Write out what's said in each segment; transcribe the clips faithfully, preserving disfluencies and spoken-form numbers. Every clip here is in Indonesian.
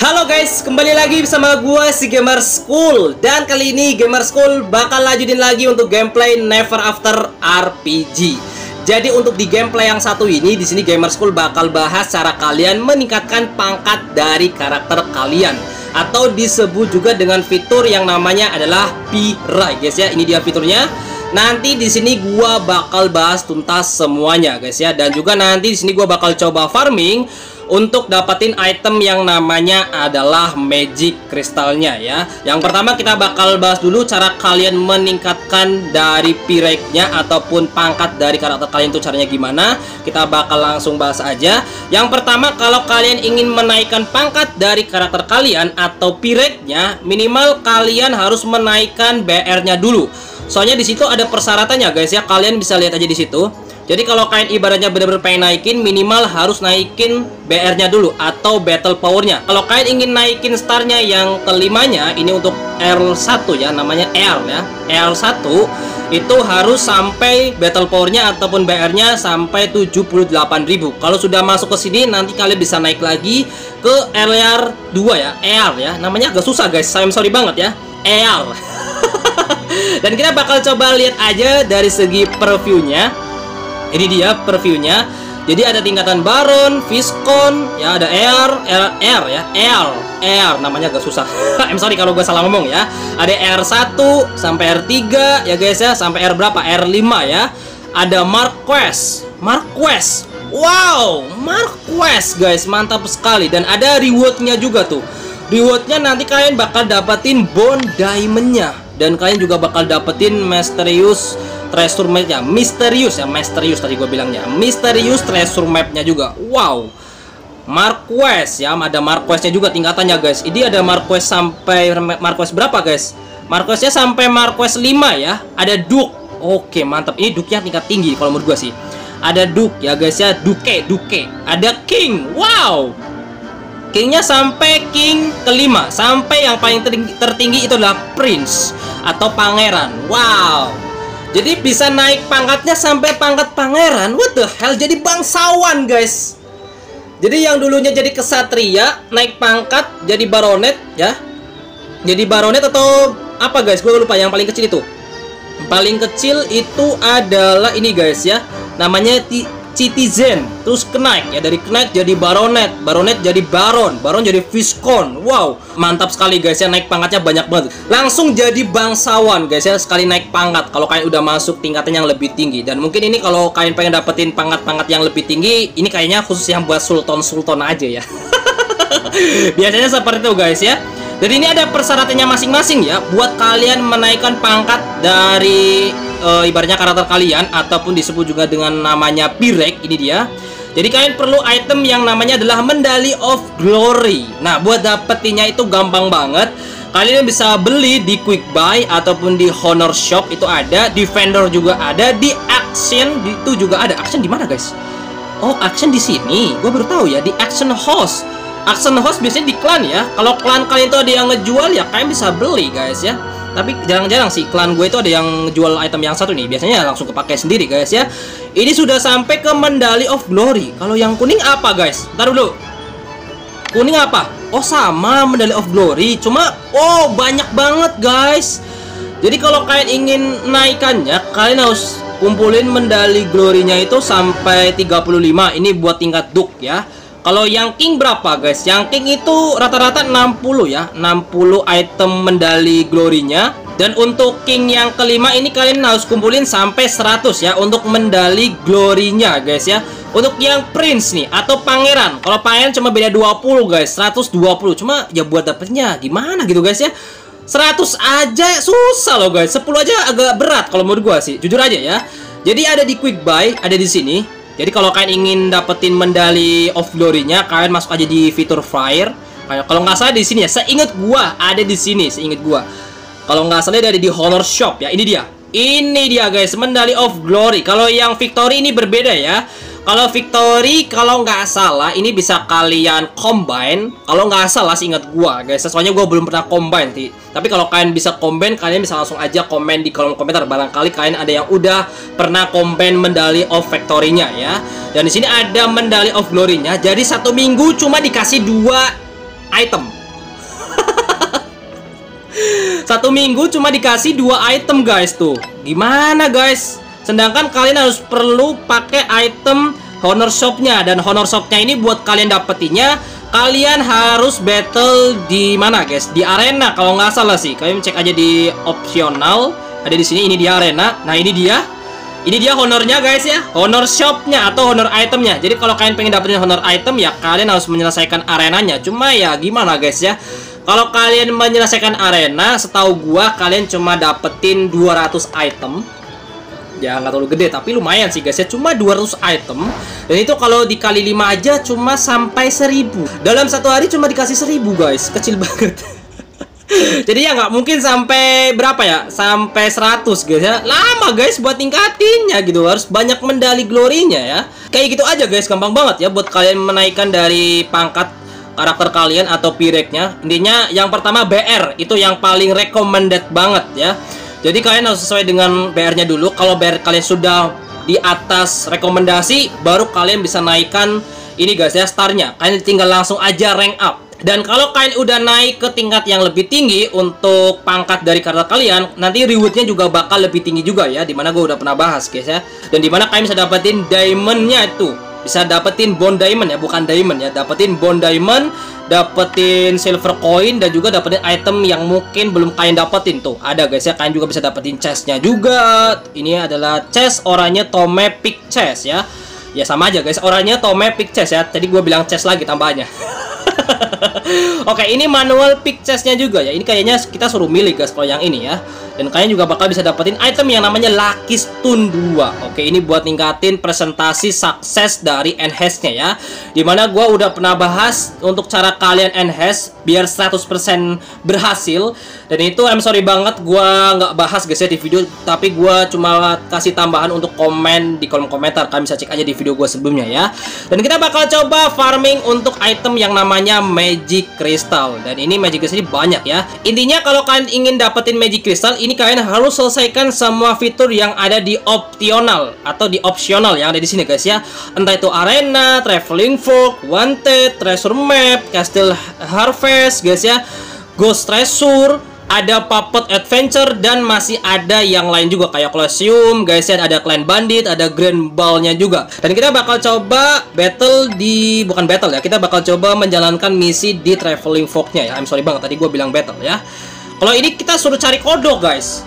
Halo guys, kembali lagi bersama gua si Gamer School. Dan kali ini Gamer School bakal lanjutin lagi untuk gameplay Never After R P G. Jadi untuk di gameplay yang satu ini, di sini Gamer School bakal bahas cara kalian meningkatkan pangkat dari karakter kalian, atau disebut juga dengan fitur yang namanya adalah P-Ray guys ya. Ini dia fiturnya. Nanti di sini gua bakal bahas tuntas semuanya guys ya. Dan juga nanti di sini gua bakal coba farming untuk dapatin item yang namanya adalah magic kristalnya ya. Yang pertama kita bakal bahas dulu cara kalian meningkatkan dari P-Rank-nya ataupun pangkat dari karakter kalian itu caranya gimana. Kita bakal langsung bahas aja. Yang pertama, kalau kalian ingin menaikkan pangkat dari karakter kalian atau P-Rank-nya, minimal kalian harus menaikkan B R-nya dulu. Soalnya di situ ada persyaratannya guys ya. Kalian bisa lihat aja di situ. Jadi kalau kalian ibaratnya benar-benar pengen naikin, minimal harus naikin B R-nya dulu atau battle power-nya. Kalau kalian ingin naikin star-nya yang kelimanya, ini untuk R satu ya, namanya R ya. R satu itu harus sampai battle power-nya ataupun B R-nya sampai tujuh puluh delapan ribu. Kalau sudah masuk ke sini, nanti kalian bisa naik lagi ke R dua ya, R ya. Namanya agak susah guys, I'm sorry banget ya. R. Dan kita bakal coba lihat aja dari segi preview-nya. Ini dia previewnya. Jadi ada tingkatan Baron, Viscount, ya ada R, R, R ya, R, R namanya agak susah. I'm sorry kalau gue salah ngomong ya. Ada R satu sampai R tiga ya guys ya, sampai R berapa? R lima ya. Ada Marquess, Marquess. Wow, Marquess guys, mantap sekali. Dan ada rewardnya juga tuh. Rewardnya nanti kalian bakal dapetin bone diamondnya, dan kalian juga bakal dapetin Mysterious Treasure Map-nya. Misterius ya, Misterius tadi gue bilangnya. Misterius Treasure Map-nya juga. Wow. Marquess ya, ada Marquess-nya juga tingkatannya guys. Ini ada Marquess sampai Marquess berapa guys? Marquess-nya sampai Marquess lima ya. Ada Duke. Oke, mantap. Ini Duke-nya tingkat tinggi kalau menurut gue sih. Ada Duke ya guys ya, Duke, Duke. Ada King. Wow. King-nya sampai King kelima. Sampai yang paling tertinggi itu adalah Prince atau Pangeran. Wow. Jadi bisa naik pangkatnya sampai pangkat pangeran. What the hell, jadi bangsawan guys. Jadi yang dulunya jadi kesatria, naik pangkat jadi baronet ya. Jadi baronet atau apa guys, gue lupa. Yang paling kecil itu, paling kecil itu adalah ini guys ya, namanya Citizen. Terus Knight ya, dari Knight jadi baronet, baronet jadi baron, baron jadi Viscount. Wow, mantap sekali guys ya, naik pangkatnya banyak banget. Langsung jadi bangsawan guys ya, sekali naik pangkat kalau kalian udah masuk tingkatan yang lebih tinggi. Dan mungkin ini kalau kalian pengen dapetin pangkat-pangkat yang lebih tinggi, ini kayaknya khusus yang buat sultan-sultan aja ya. Biasanya seperti itu guys ya. Jadi ini ada persyaratannya masing-masing ya, buat kalian menaikkan pangkat dari e, ibaratnya karakter kalian, ataupun disebut juga dengan namanya P-Rank. Ini dia. Jadi kalian perlu item yang namanya adalah Medali of Glory. Nah, buat dapetinnya itu gampang banget. Kalian bisa beli di Quick Buy ataupun di Honor Shop, itu ada. Di vendor juga ada. Di Action itu juga ada. Action di mana guys? Oh, Action di sini. Gue baru tahu ya, di Action House. Action House biasanya di klan ya. Kalau klan kalian itu ada yang ngejual ya, kalian bisa beli guys ya. Tapi jarang-jarang sih klan gue itu ada yang jual item yang satu nih. Biasanya langsung kepakai sendiri guys ya. Ini sudah sampai ke Medali of Glory. Kalau yang kuning apa guys? Ntar dulu. Kuning apa? Oh sama, Medali of Glory. Cuma oh banyak banget guys. Jadi kalau kalian ingin naikannya, kalian harus kumpulin Medali Glory-nya itu sampai tiga puluh lima. Ini buat tingkat Duke ya. Kalau yang King berapa guys? Yang King itu rata-rata enam puluh ya, enam puluh item medali glory-nya. Dan untuk King yang kelima ini kalian harus kumpulin sampai seratus ya, untuk medali glory-nya guys ya. Untuk yang Prince nih atau Pangeran, kalau Pangeran cuma beda dua puluh guys, seratus dua puluh. Cuma ya buat dapetnya gimana gitu guys ya. seratus aja susah loh guys, sepuluh aja agak berat kalau menurut gua sih, jujur aja ya. Jadi ada di Quick Buy, ada di sini. Jadi kalau kalian ingin dapetin Medali of Glory-nya, kalian masuk aja di fitur Fire. Kalau nggak salah di sini ya, seingat gua ada di sini, seingat gua. Kalau nggak salah ada di Honor Shop ya. Ini dia, ini dia guys, Medali of Glory. Kalau yang Victory ini berbeda ya. Kalau Victory, kalau nggak salah ini bisa kalian combine. Kalau nggak salah seingat gua guys, soalnya gua belum pernah combine sih. Tapi kalau kalian bisa combine, kalian bisa langsung aja komen di kolom komentar. Barangkali kalian ada yang udah pernah combine Medali of Victory-nya ya. Dan di sini ada Medali of Glory-nya. Jadi satu minggu cuma dikasih dua item. Satu minggu cuma dikasih dua item guys tuh. Gimana guys? Sedangkan kalian harus perlu pakai item honor shopnya, dan honor shopnya ini buat kalian dapetinnya kalian harus battle di mana guys? Di arena kalau nggak salah sih. Kalian cek aja di opsional. Ada di sini, ini di arena. Nah ini dia. Ini dia honornya guys ya, honor shopnya atau honor itemnya. Jadi kalau kalian pengen dapetin honor item ya kalian harus menyelesaikan arenanya. Cuma ya gimana guys ya, kalau kalian menyelesaikan arena, setahu gua kalian cuma dapetin dua ratus item. Ya nggak terlalu gede tapi lumayan sih guys ya, cuma dua ratus item. Dan itu kalau dikali lima aja cuma sampai seribu. Dalam satu hari cuma dikasih seribu guys, kecil banget. Jadi ya nggak mungkin sampai berapa ya, sampai seratus guys ya. Lama guys buat tingkatinnya gitu, harus banyak medali glorinya ya. Kayak gitu aja guys, gampang banget ya buat kalian menaikkan dari pangkat karakter kalian atau pireknya. Intinya yang pertama B R, itu yang paling recommended banget ya. Jadi kalian harus sesuai dengan B R-nya dulu. Kalau B R kalian sudah di atas rekomendasi, baru kalian bisa naikkan ini guys ya, startnya. Kalian tinggal langsung aja rank up. Dan kalau kalian udah naik ke tingkat yang lebih tinggi untuk pangkat dari karakter kalian, nanti rewardnya juga bakal lebih tinggi juga ya. Dimana gue udah pernah bahas guys ya. Dan dimana kalian bisa dapetin diamondnya itu, bisa dapetin bond diamond ya, bukan diamond ya. Dapetin bond diamond, dapetin silver coin, dan juga dapetin item yang mungkin belum kalian dapetin tuh. Ada guys ya, kalian juga bisa dapetin chestnya juga. Ini adalah chest oranye Tome Pick Chest ya. Ya sama aja guys, oranye Tome Pick Chest ya. Tadi gue bilang chest lagi tambahannya. Oke, ini manual pick chestnya juga ya. Ini kayaknya kita suruh milih guys kalau yang ini ya. Dan kalian juga bakal bisa dapetin item yang namanya Lucky Stone dua. Oke, ini buat ningkatin presentasi sukses dari enhance-nya ya. Dimana gua udah pernah bahas untuk cara kalian enhance biar seratus persen berhasil. Dan itu I'm sorry banget gua nggak bahas guys ya di video, tapi gua cuma kasih tambahan untuk komen di kolom komentar. Kalian bisa cek aja di video gua sebelumnya ya. Dan kita bakal coba farming untuk item yang namanya Magic Crystal. Dan ini Magic Crystal ini banyak ya. Intinya kalau kalian ingin dapetin Magic Crystal, ini kalian harus selesaikan semua fitur yang ada di optional atau di optional yang ada di sini guys ya. Entah itu arena, traveling folk, wanted, treasure map, castle harvest guys ya, ghost treasure, ada puppet adventure, dan masih ada yang lain juga kayak Colosseum guys ya, ada clan bandit, ada grand ball-nya juga. Dan kita bakal coba battle di, bukan battle ya, kita bakal coba menjalankan misi di traveling folk-nya ya. I'm sorry banget tadi gue bilang battle ya. Kalau ini kita suruh cari kodok guys.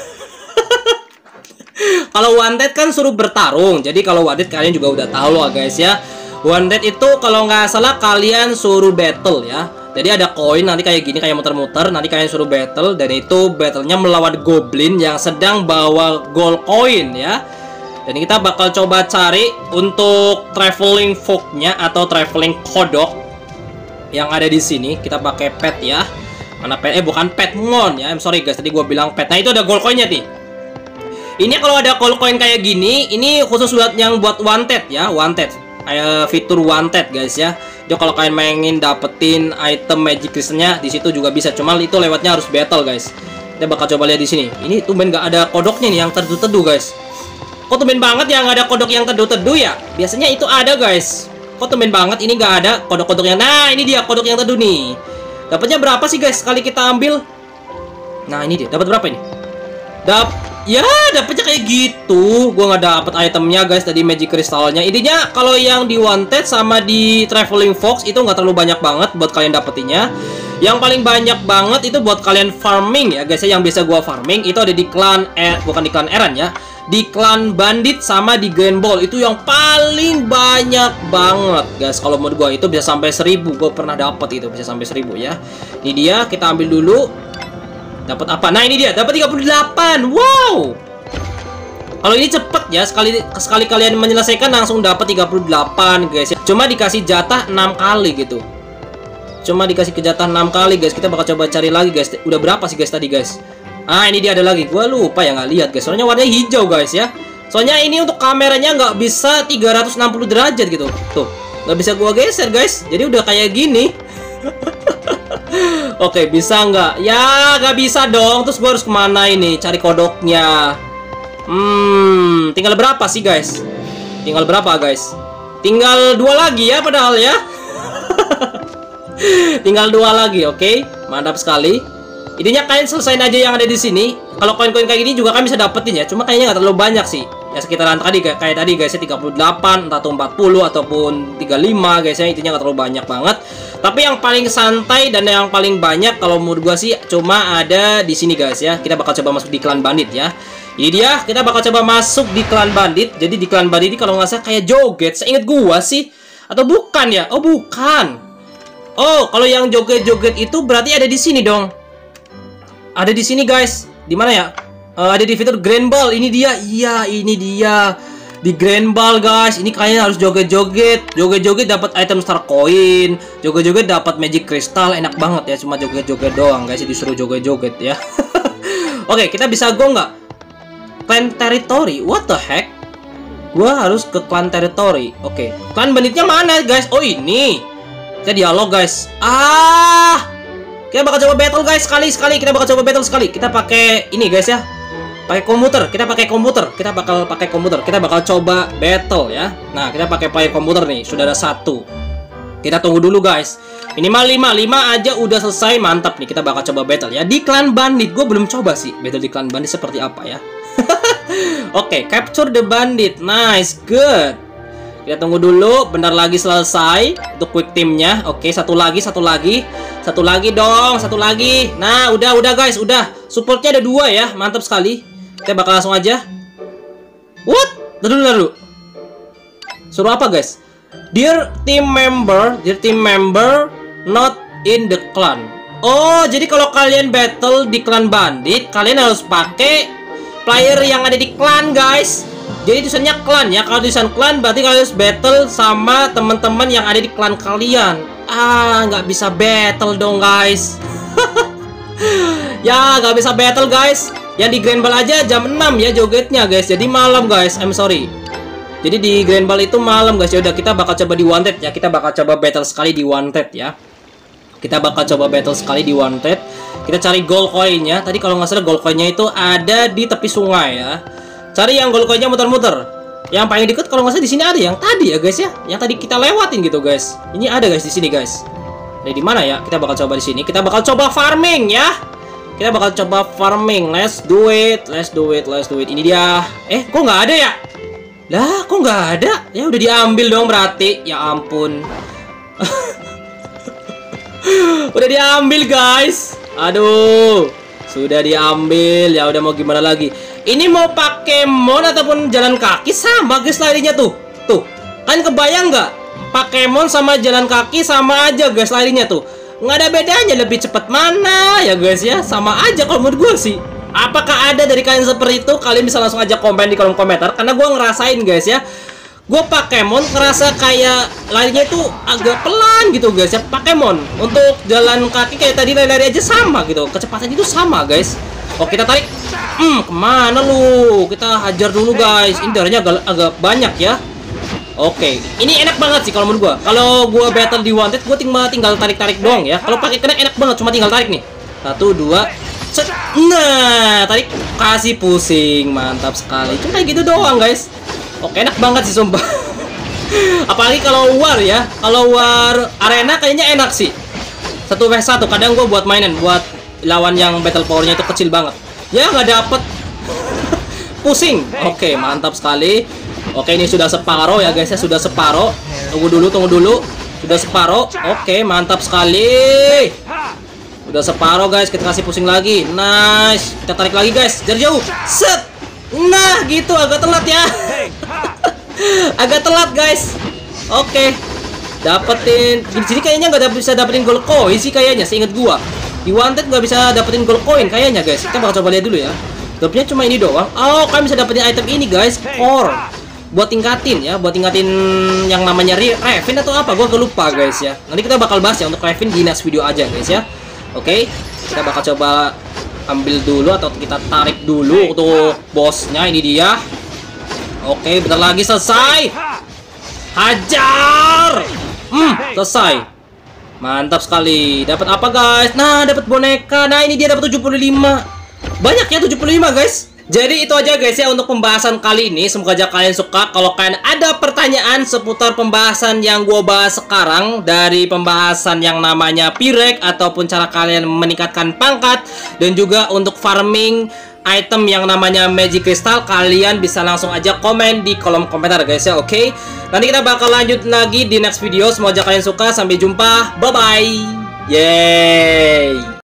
Kalau wanted kan suruh bertarung. Jadi kalau wanted kalian juga udah tahu lah guys ya. Wanted itu kalau nggak salah kalian suruh battle ya. Jadi ada koin nanti kayak gini, kayak muter-muter. Nanti kalian suruh battle, dan itu battlenya melawan goblin yang sedang bawa gold coin ya. Dan kita bakal coba cari untuk traveling folk-nya atau traveling kodok yang ada di sini. Kita pakai pet ya. Mana pet? Eh bukan pet mon ya. I'm sorry guys, tadi gue bilang pet. Nah itu ada gold coinnya nih. Ini kalau ada gold coin kayak gini, ini khusus buat yang buat wanted ya, wanted. Kayak fitur wanted guys ya. Jadi kalau kalian pengen dapetin item Magic Crystal-nya di situ juga bisa. Cuma itu lewatnya harus battle guys. Kita bakal coba lihat di sini. Ini tumben nggak ada kodoknya nih yang teduh-teduh guys. Kok tumben banget yang nggak ada kodok yang teduh-teduh ya? Biasanya itu ada guys. Kok tumben banget ini nggak ada kodok-kodok yang. Nah ini dia kodok yang teduh nih. Dapatnya berapa sih guys sekali kita ambil? Nah ini dia, dapat berapa ini? Dap, ya dapatnya kayak gitu. Gua nggak dapet itemnya guys tadi Magic Crystalnya. Intinya kalau yang di wanted sama di traveling fox itu nggak terlalu banyak banget buat kalian dapetinnya. Yang paling banyak banget itu buat kalian farming ya guys ya. Yang biasa gua farming itu ada di clan eh bukan di clan Eran ya. Di clan bandit sama di grand ball itu yang paling banyak banget guys. Kalau menurut gua itu bisa sampai seribu. Gua pernah dapet itu bisa sampai seribu ya. Ini dia, kita ambil dulu. Dapat apa? Nah ini dia, dapat tiga puluh delapan. Wow. Kalau ini cepet ya, sekali sekali kalian menyelesaikan langsung dapat tiga puluh delapan guys ya. Cuma dikasih jatah enam kali gitu. Cuma dikasih kejatah enam kali guys. Kita bakal coba cari lagi guys. Udah berapa sih guys tadi guys? Ah ini dia ada lagi. Gua lupa ya nggak lihat guys. Soalnya warnanya hijau guys ya. Soalnya ini untuk kameranya nggak bisa tiga ratus enam puluh derajat gitu. Tuh, nggak bisa gua geser guys. Jadi udah kayak gini. Oke, bisa nggak? Ya nggak bisa dong. Terus gua harus kemana ini? Cari kodoknya. Hmm, tinggal berapa sih guys? Tinggal berapa guys? Tinggal dua lagi ya padahal ya. Tinggal dua lagi, oke? Mantap sekali. Intinya kalian selesain aja yang ada di sini. Kalau koin-koin kayak gini juga kalian bisa dapetin ya. Cuma kayaknya nggak terlalu banyak sih. Ya sekitaran tadi kayak tadi guys ya, tiga puluh delapan atau empat puluh ataupun tiga puluh lima guys ya. Intinya nggak terlalu banyak banget. Tapi yang paling santai dan yang paling banyak kalau menurut gua sih cuma ada di sini guys ya. Kita bakal coba masuk di klan bandit ya. Ini dia, kita bakal coba masuk di klan bandit. Jadi di klan bandit ini kalau nggak salah kayak joget. Seingat gua sih, atau bukan ya? Oh bukan. Oh kalau yang joget-joget itu berarti ada di sini dong. Ada di sini guys. Di mana ya? Uh, ada di fitur Grand Ball. Ini dia. Iya, ini dia. Di Grand Ball guys. Ini kalian harus joget-joget. Joget-joget dapat item star coin. Joget-joget dapat magic crystal. Enak banget ya. Cuma joget-joget doang guys. Disuruh joget-joget ya. Oke, kita bisa go nggak? Clan territory. What the heck? Gua harus ke clan territory. Oke. Clan banditnya mana guys? Oh ini. Kita dialog guys. Ah. Kita bakal coba battle guys sekali-sekali. Kita bakal coba battle sekali. Kita pakai ini guys ya. Pakai komputer. Kita pakai komputer. Kita bakal pakai komputer. Kita bakal coba battle ya. Nah, kita pakai player komputer nih. Sudah ada satu. Kita tunggu dulu guys. Minimal lima. lima aja udah selesai. Mantap nih. Kita bakal coba battle ya. Di clan bandit. Gue belum coba sih. Battle di clan bandit seperti apa ya. Oke, okay, capture the bandit. Nice, good. Kita tunggu dulu, bentar lagi selesai untuk quick teamnya. Oke, satu lagi, satu lagi, satu lagi dong, satu lagi. Nah, udah, udah guys, udah. Supportnya ada dua ya, mantap sekali. Kita bakal langsung aja. What? Dulu, dulu. Suruh apa guys? Dear team member, dear team member, not in the clan. Oh, jadi kalau kalian battle di clan bandit, kalian harus pakai player yang ada di clan guys. Jadi tulisannya klan ya. Kalau tulisan klan berarti kalian harus battle sama teman-teman yang ada di klan kalian. Ah, nggak bisa battle dong guys. Ya, nggak bisa battle guys. Yang di Grand Ball aja jam enam ya jogetnya guys. Jadi malam guys. I'm sorry. Jadi di Grand Ball itu malam guys. Ya udah, kita bakal coba di Wanted ya. Kita bakal coba battle sekali di Wanted ya. Kita bakal coba battle sekali di Wanted. Kita cari gold coinnya. Tadi kalau nggak salah gold coinnya itu ada di tepi sungai ya. Cari yang gold coinnya muter-muter. Yang paling deket kalau nggak salah di sini ada yang tadi ya guys ya. Yang tadi kita lewatin gitu guys. Ini ada guys di sini guys. Dari di mana ya? Kita bakal coba di sini. Kita bakal coba farming ya. Kita bakal coba farming. Let's do it. Let's do it. Let's do it. Ini dia. Eh, kok nggak ada ya? Lah, kok nggak ada? Ya udah diambil dong berarti. Ya ampun. Udah diambil guys. Aduh. Sudah diambil. Ya udah mau gimana lagi? Ini mau pakai mon ataupun jalan kaki sama guys larinya tuh. Tuh. Kan kebayang nggak? Pokemon sama jalan kaki sama aja guys larinya tuh. Nggak ada bedanya, lebih cepat mana ya guys ya. Sama aja kalau menurut gue sih. Apakah ada dari kalian seperti itu? Kalian bisa langsung aja komen di kolom komentar. Karena gue ngerasain guys ya. Gue Pokemon ngerasa kayak larinya itu agak pelan gitu guys ya. Pokemon untuk jalan kaki kayak tadi lari-lari aja sama gitu. Kecepatan itu sama guys. Oke, kita tarik. Hmm, kemana lu? Kita hajar dulu guys. Ini darahnya agak, agak banyak ya. Oke, ini enak banget sih kalau menurut gua. Kalau gua battle di Wanted, gua tinggal tinggal tarik-tarik doang ya. Kalau pakai kena enak banget, cuma tinggal tarik nih. Satu, dua, set. Nah, tarik, kasih pusing, mantap sekali. Cuma kayak gitu doang guys. Oke, enak banget sih sumpah. Apalagi kalau war ya. Kalau war arena kayaknya enak sih. Satu vs satu. Kadang gua buat mainan, buat lawan yang battle powernya itu kecil banget. Ya nggak dapet. Pusing. Oke, mantap sekali. Oke, ini sudah separoh ya guys ya, sudah separoh. Tunggu dulu, tunggu dulu. Sudah separoh. Oke, mantap sekali. Sudah separoh guys, kita kasih pusing lagi. Nice. Kita tarik lagi guys, dari jauh. Set. Nah, gitu agak telat ya. Agak telat guys. Oke. Dapetin di sini kayaknya nggak bisa dapetin gold coin sih kayaknya, seingat gua. Di Wanted nggak bisa dapetin gold coin kayaknya guys. Kita bakal coba lihat dulu ya. Dropnya cuma ini doang. Oh, kalian bisa dapetin item ini guys, core. Buat tingkatin ya, buat tingkatin yang namanya Raven atau apa, gua lupa guys ya. Nanti kita bakal bahas ya untuk Raven di next video aja guys ya. Oke, kita bakal coba ambil dulu atau kita tarik dulu untuk bosnya. Ini dia. Oke, bentar lagi selesai. Hajar. Hmm, selesai. Mantap sekali. Dapat apa guys? Nah, dapat boneka. Nah, ini dia dapat tujuh puluh lima. Banyak ya tujuh puluh lima guys. Jadi itu aja guys ya untuk pembahasan kali ini. Semoga aja kalian suka. Kalau kalian ada pertanyaan seputar pembahasan yang gue bahas sekarang, dari pembahasan yang namanya pirek ataupun cara kalian meningkatkan pangkat, dan juga untuk farming item yang namanya magic crystal, kalian bisa langsung aja komen di kolom komentar guys ya. Oke okay? Nanti kita bakal lanjut lagi di next video. Semoga aja kalian suka. Sampai jumpa. Bye bye. Yeay.